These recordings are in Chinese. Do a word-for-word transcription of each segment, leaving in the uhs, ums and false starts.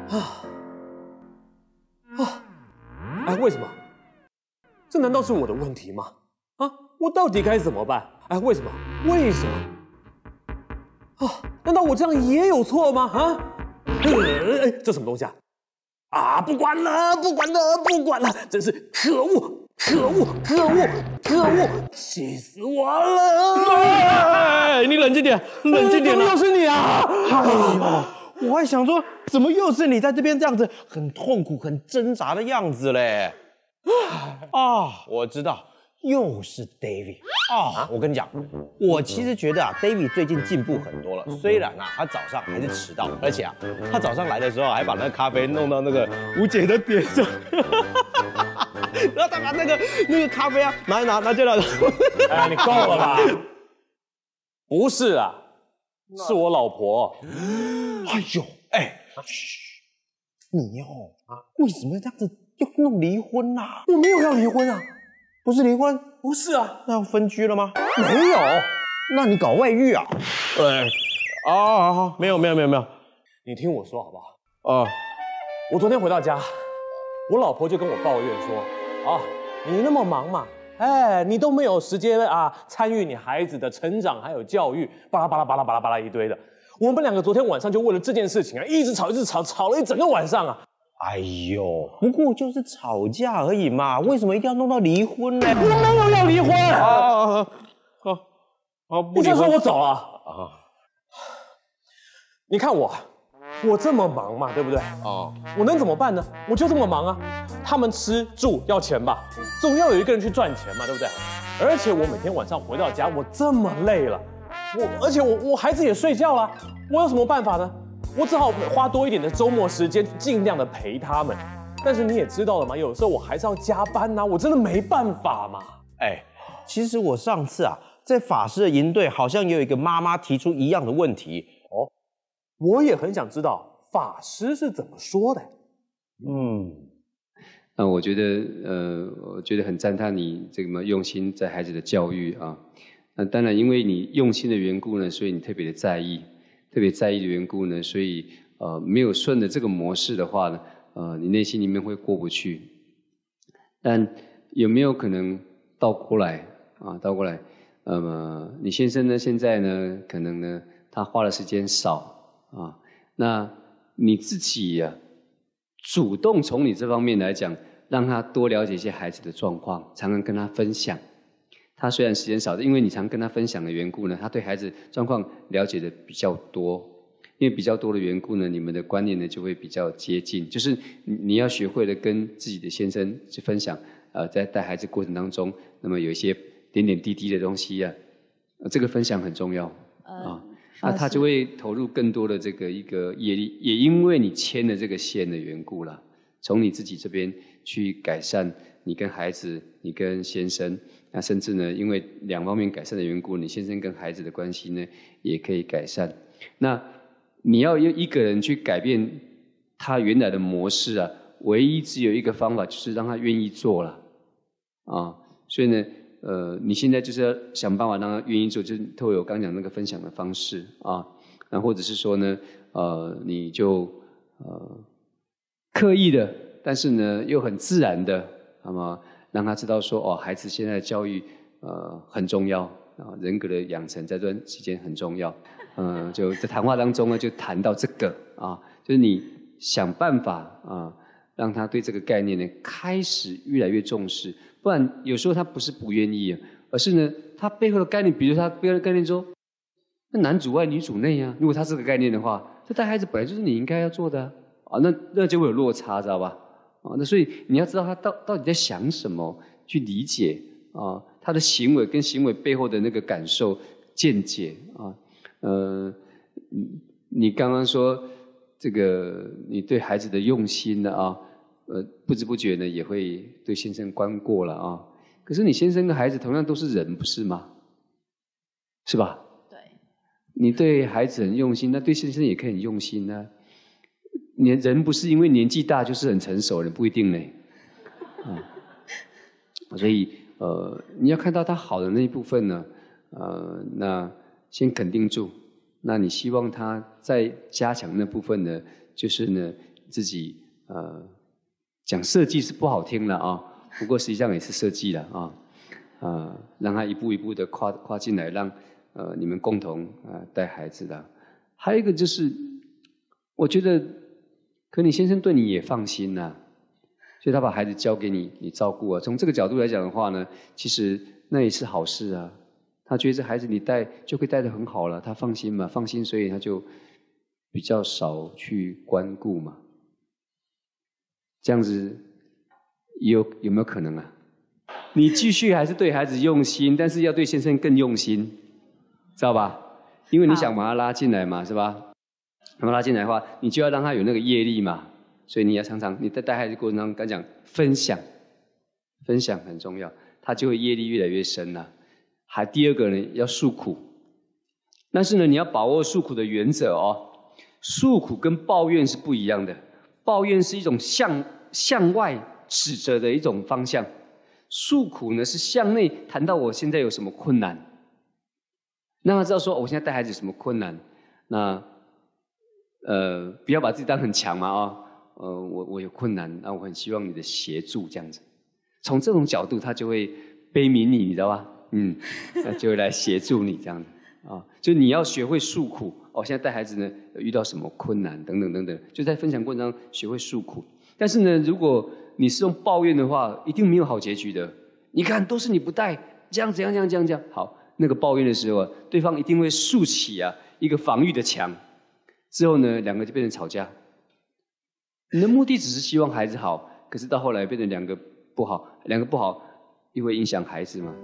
啊啊！哎，为什么？这难道是我的问题吗？啊，我到底该怎么办？哎，为什么？为什么？啊，难道我这样也有错吗？啊？哎，这什么东西啊？啊，不管了，不管了，不管了，真是可恶！可恶！可恶！可恶！气死我了！ 哎，你冷静点，冷静点！ 怎么又是你啊？ 哎呦，我还想说，怎么又是你在这边这样子很痛苦、很挣扎的样子嘞？啊，我知道，又是 David 啊！我跟你讲，我其实觉得啊 ，David 最近进步很多了。虽然啊，他早上还是迟到，而且啊，他早上来的时候还把那个咖啡弄到那个吴姐的点上。然后他把那个那个咖啡啊拿一拿，拿进来了。 哎，你够了吧？不是啊，是我老婆。 哎呦，哎，你哦啊，为什么这样子要弄离婚啦？ 我没有要离婚啊， 不是离婚， 不是啊， 那要分居了吗？ 没有， 那你搞外遇啊？对，啊，好，没有没有没有没有， 你听我说好不好？ 啊， 我昨天回到家，我老婆就跟我抱怨说。啊，你那么忙嘛，哎，你都没有时间啊，参与你孩子的成长还有教育，巴拉巴拉巴拉巴拉巴拉一堆的。我们两个昨天晚上就为了这件事情啊，一直吵，一直吵，吵了一整个晚上啊。 哎呦，不过就是吵架而已嘛，为什么一定要弄到离婚呢？ 我没有要离婚啊！ 啊，好，好，不离婚。 你这样说我走啊？ 啊， 你看我。我这么忙嘛，对不对？哦，我能怎么办呢？我就这么忙啊。他们吃住要钱吧，总要有一个人去赚钱嘛，对不对？而且我每天晚上回到家，我这么累了，我而且我我孩子也睡觉了，我有什么办法呢？我只好花多一点的周末时间，尽量的陪他们。但是你也知道了嘛，有时候我还是要加班呐、啊，我真的没办法嘛。 哎，其实我上次啊，在法师的营队，好像也有一个妈妈提出一样的问题。 我也很想知道法师是怎么说的。 嗯，那我觉得，呃，我觉得很赞叹你这个么用心在孩子的教育啊。那当然，因为你用心的缘故呢，所以你特别的在意，特别在意的缘故呢，所以呃，没有顺着这个模式的话呢，呃，你内心里面会过不去。但有没有可能倒过来啊？倒过来，那么你先生呢？现在呢，可能呢，他花的时间少。啊，那你自己呀、啊，主动从你这方面来讲，让他多了解一些孩子的状况，常常跟他分享。他虽然时间少，因为你常跟他分享的缘故呢，他对孩子状况了解的比较多。因为比较多的缘故呢，你们的观念呢就会比较接近。就是你要学会了跟自己的先生去分享，呃，在带孩子过程当中，那么有一些点点滴滴的东西啊，呃、这个分享很重要啊。那他就会投入更多的这个一个，也也因为你牵了这个线的缘故啦，从你自己这边去改善你跟孩子、你跟先生，那甚至呢，因为两方面改善的缘故，你先生跟孩子的关系呢也可以改善。那你要用一个人去改变他原来的模式啊，唯一只有一个方法，就是让他愿意做了啊。所以呢。呃，你现在就是要想办法让他愿意做，就是透过我刚讲那个分享的方式啊，那或者是说呢，呃，你就呃刻意的，但是呢又很自然的，那么让他知道说，哦，孩子现在的教育呃很重要啊，人格的养成在这段期间很重要，嗯、呃，就在谈话当中呢就谈到这个啊，就是你想办法啊，让他对这个概念呢开始越来越重视。不然有时候他不是不愿意，而是呢，他背后的概念，比如他背后的概念说，那男主外女主内啊。如果他这个概念的话，这带孩子本来就是你应该要做的啊，啊那那就会有落差，知道吧？啊，那所以你要知道他到到底在想什么，去理解啊他的行为跟行为背后的那个感受、见解啊。呃，你刚刚说这个你对孩子的用心呢啊。呃，不知不觉呢，也会对先生关过了啊。可是你先生跟孩子同样都是人，不是吗？是吧？ 对。 你对孩子很用心，那对先生也可以很用心呢、啊。你人不是因为年纪大就是很成熟的，不一定呢。啊，所以呃，你要看到他好的那一部分呢，呃，那先肯定住。那你希望他再加强那部分呢，就是呢。 自己呃讲设计是不好听了啊，不过实际上也是设计了啊，呃，让他一步一步的跨跨进来，让呃你们共同呃带孩子的。还有一个就是，我觉得可你先生对你也放心呐、啊，所以他把孩子交给你，你照顾啊。从这个角度来讲的话呢，其实那也是好事啊。他觉得这孩子你带就可以带得很好了，他放心嘛，放心，所以他就比较少去关顾嘛。这样子有有没有可能啊？你继续还是对孩子用心，但是要对先生更用心，知道吧？因为你想把他拉进来嘛，是吧？把他拉进来的话，你就要让他有那个业力嘛。所以你要常常你在带孩子过程中，刚讲分享，分享很重要，他就会业力越来越深了、啊。还第二个呢，要诉苦，但是呢，你要把握诉苦的原则哦。诉苦跟抱怨是不一样的，抱怨是一种向向外指责的一种方向，诉苦呢是向内谈到我现在有什么困难，让他知道说、哦、我现在带孩子有什么困难，那呃不要把自己当很强嘛啊、哦，呃我我有困难，那我很希望你的协助这样子，从这种角度他就会悲悯你，你知道吧？嗯，那就会来协助你这样子啊，就你要学会诉苦哦。现在带孩子呢，遇到什么困难等等等等，就在分享过程中学会诉苦。但是呢，如果你是用抱怨的话，一定没有好结局的。你看，都是你不带，这样这样这样这样这样。好，那个抱怨的时候啊，对方一定会竖起啊一个防御的墙，之后呢，两个就变成吵架。你的目的只是希望孩子好，可是到后来变成两个不好，两个不好又会影响孩子嘛。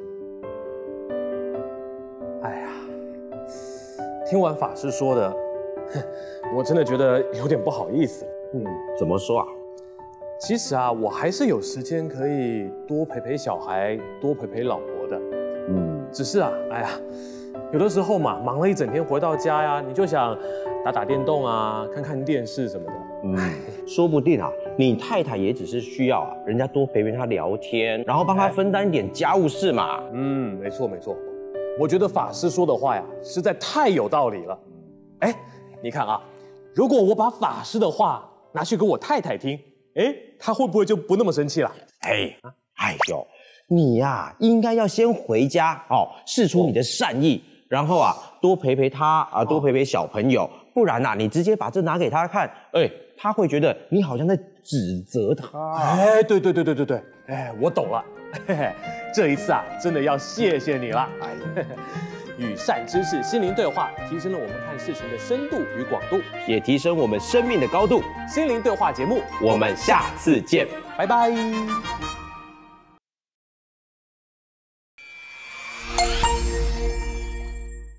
哎呀，听完法师说的，我真的觉得有点不好意思。 嗯，怎么说啊？ 其实啊，我还是有时间可以多陪陪小孩，多陪陪老婆的。嗯，只是啊，哎呀，有的时候嘛，忙了一整天回到家呀，你就想打打电动啊，看看电视什么的。 嗯，说不定啊，你太太也只是需要啊，人家多陪陪她聊天，然后帮她分担一点家务事嘛。 嗯，没错没错。我觉得法师说的话呀，实在太有道理了。哎，你看啊，如果我把法师的话拿去给我太太听，哎，她会不会就不那么生气了？ 哎，哎呦，你呀、啊，应该要先回家哦，释出你的善意，然后啊，多陪陪她啊，多陪陪小朋友，不然呐、啊，你直接把这拿给她看，哎，她会觉得你好像在指责她。 哎，对对对对对对，哎，我懂了。嘿嘿，这一次啊，真的要谢谢你了。哎，与善知识心灵对话，提升了我们看事情的深度与广度， 也提升我们生命的高度。 心灵对话节目， 我们下次见， 拜拜。